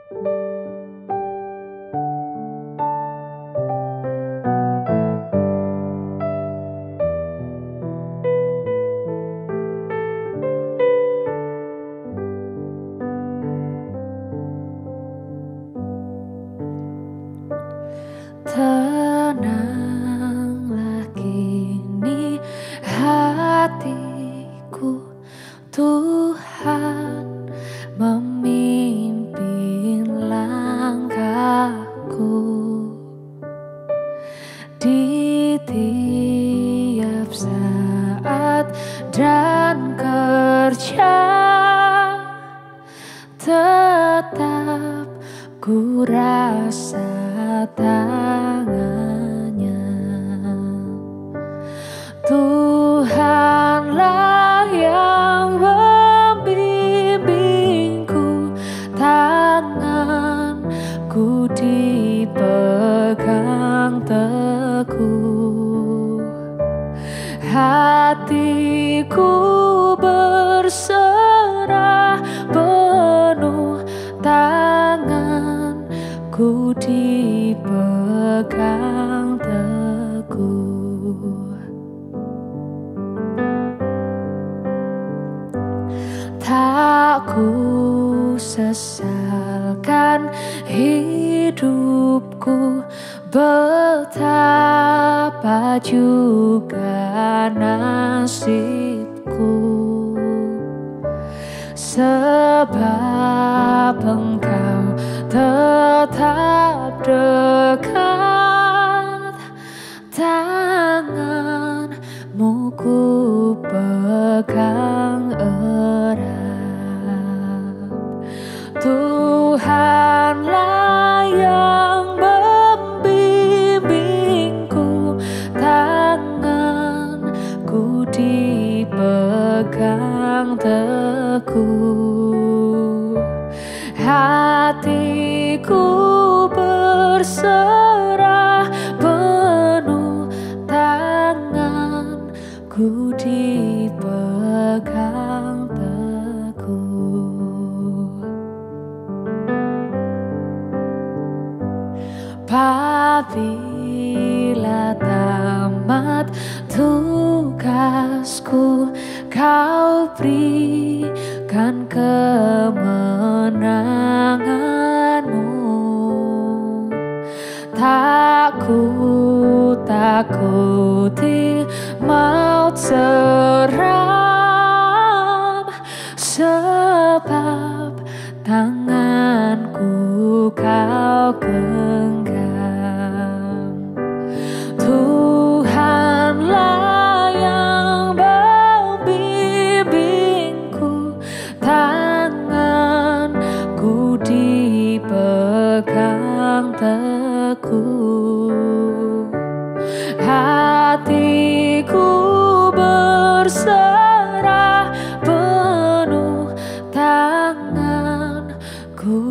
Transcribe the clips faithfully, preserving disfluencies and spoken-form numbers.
Tenanglah kini hatiku, Tuhan memimpin langkahku di tiap saat dan kerja. Tetap ku rasa tangannya. Tuhanlah yang membimbingku, tanganku dipegang teguh, hatiku berserah penuh, tanganku dipegang teguh. Tak ku sesalkan hidupku, betapa juga nasibku, sebab Engkau tetap dekat, tanganmu ku pegang erat. Tuhanlah yang membimbingku, tanganku dipegang teguh, hatiku berserah penuh, tanganku dipegang teguh. Apabila tamat tugasku, Kau berikan kemenanganmu. Tak ku takuti maut seram, sebab tanganku Kau genggam. Tuhanlah yang membimbingku, tanganku dipegang teguh, hatiku berserah penuh, tanganku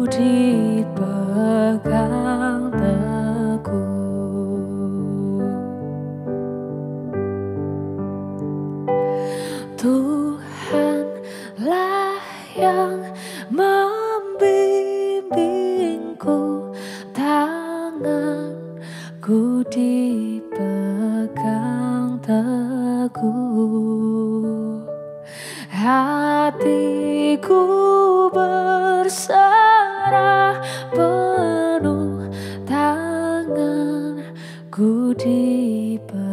dipegang teguh. Tuhanlah yang membimbingku, tanganku dipegang teguh, hatiku berserah penuh, tanganku dipegang